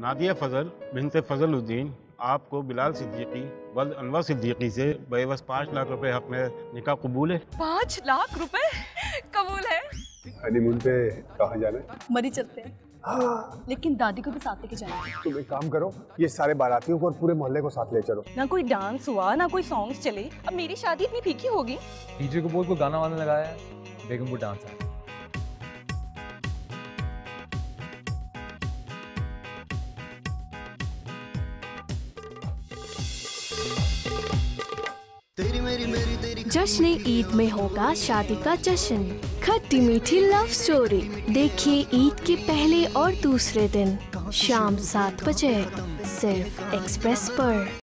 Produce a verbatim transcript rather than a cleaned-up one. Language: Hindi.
नादिया फजल बिनते फजलुद्दीन आपको बिलाल सिद्दीकी वल्द अनवर सिद्दीकी से बेवस पाँच लाख रुपए हक में निकाह कबूल है? पाँच लाख रुपए कबूल है। हनीमून पे कहाँ जाना है? मरी चलते हैं। हाँ। लेकिन दादी को भी साथ लेके जाना है। तुम एक काम करो, ये सारे बारातियों को और पूरे मोहल्ले को साथ ले चलो। ना कोई डांस हुआ ना कोई सॉन्ग्स चले, अब मेरी शादी इतनी फीकी होगी। डीजे को बोल को गाना वाना लगाया है, बेगम को डांस है। जश्न ईद में होगा शादी का जश्न। खट्टी मीठी लव स्टोरी देखिए ईद के पहले और दूसरे दिन शाम सात बजे सिर्फ एक्सप्रेस पर।